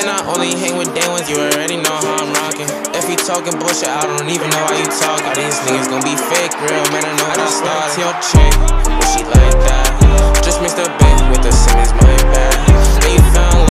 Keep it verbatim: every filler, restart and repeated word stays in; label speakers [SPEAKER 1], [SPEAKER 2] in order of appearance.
[SPEAKER 1] And I only hang with day ones, you already know how I'm rocking. If you talking bullshit, I don't even know how you talk. All these niggas gon' be fake, real man, I know how to start. Your chick, but she like that.